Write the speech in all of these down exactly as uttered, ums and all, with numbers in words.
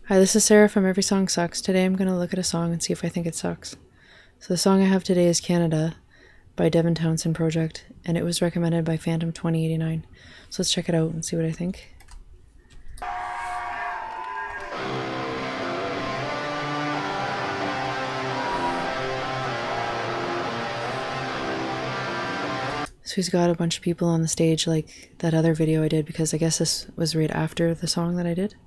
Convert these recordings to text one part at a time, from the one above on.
Hi, this is Sarah from Every Song Sucks. Today I'm going to look at a song and see if I think it sucks. So the song I have today is Canada by Devin Townsend Project, and it was recommended by Phantom twenty eighty-nine. So let's check it out and see what I think. So he's got a bunch of people on the stage like that other video I did, because I guess this was right after the song that I did.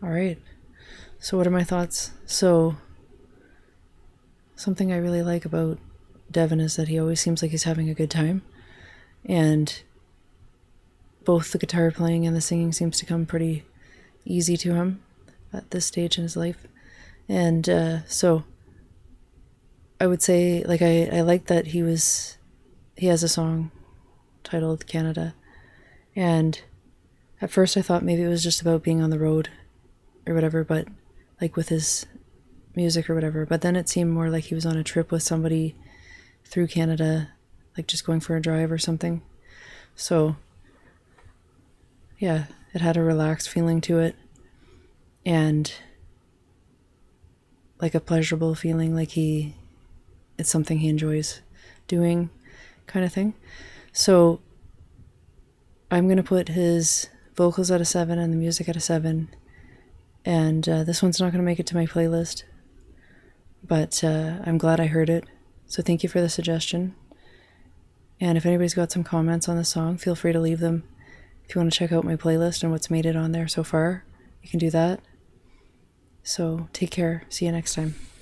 All right. So what are my thoughts? So something I really like about Devin is that he always seems like he's having a good time, and both the guitar playing and the singing seems to come pretty easy to him at this stage in his life. And uh, so I would say, like, I, I like that he was, he has a song titled Canada. And at first I thought maybe it was just about being on the road or whatever, but like with his music or whatever. But then it seemed more like he was on a trip with somebody through Canada, like just going for a drive or something. So yeah, it had a relaxed feeling to it, and like a pleasurable feeling, like he, it's something he enjoys doing, kind of thing. So I'm gonna put his vocals at a seven and the music at a seven, and uh, this one's not gonna make it to my playlist, but uh, I'm glad I heard it. So thank you for the suggestion. And if anybody's got some comments on the song, feel free to leave them. If you want to check out my playlist and what's made it on there so far, you can do that. So take care. See you next time.